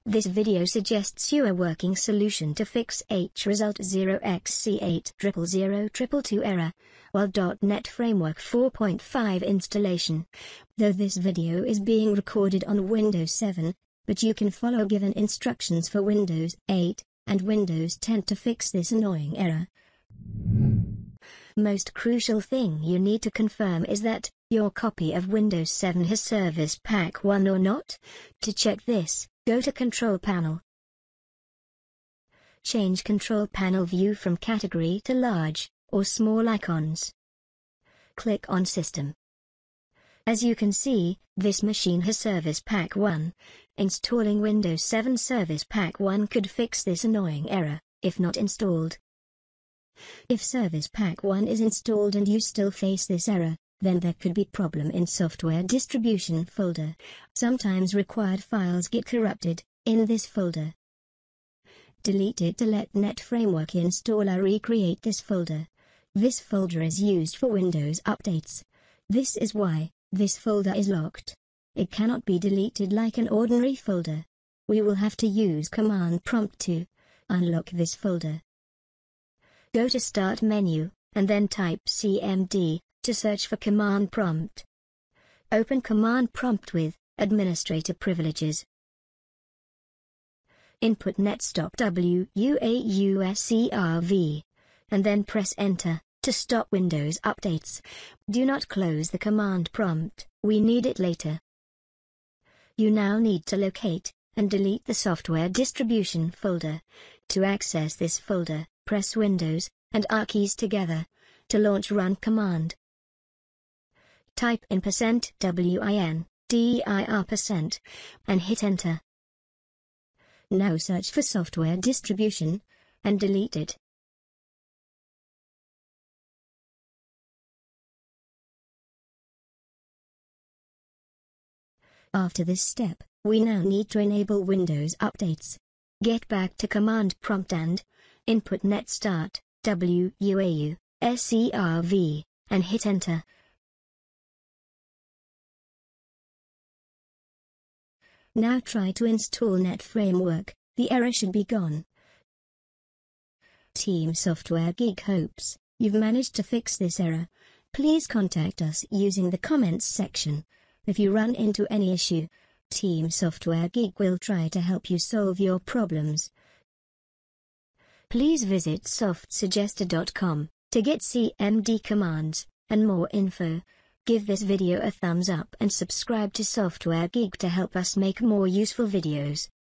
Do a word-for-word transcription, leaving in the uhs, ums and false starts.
This video suggests you a working solution to fix H result zero x C eight zero zero zero two two error, while dot net Framework four point five installation. Though this video is being recorded on Windows seven, but you can follow given instructions for Windows eight and Windows ten to fix this annoying error. Most crucial thing you need to confirm is that your copy of Windows seven has Service Pack one or not. To check this, go to Control Panel. Change Control Panel view from category to large or small icons. Click on System. As you can see, this machine has Service Pack one. Installing Windows seven Service Pack one could fix this annoying error, if not installed. If Service Pack one is installed and you still face this error, then there could be problem in Software Distribution folder. Sometimes required files get corrupted in this folder. Delete it to let Net Framework installer recreate this folder. This folder is used for Windows updates. This is why this folder is locked. It cannot be deleted like an ordinary folder. We will have to use command prompt to unlock this folder. Go to Start menu, and then type C M D to search for command prompt. Open command prompt with administrator privileges. Input netstop W U A U S E R V, and then press enter to stop Windows updates. Do not close the command prompt, we need it later. You now need to locate and delete the Software Distribution folder. To access this folder, press Windows and R keys together to launch Run command. Type in percent win dir percent and hit enter. Now search for Software Distribution and delete it. After this step, we now need to enable Windows updates. Get back to command prompt and input net start W U A U S E R V and hit enter. Now try to install Net Framework. The error should be gone. Team Software Geek hopes you've managed to fix this error. Please contact us using the comments section. If you run into any issue, Team Software Geek will try to help you solve your problems. Please visit soft suggester dot com to get C M D commands and more info. Give this video a thumbs up and subscribe to Software Geek to help us make more useful videos.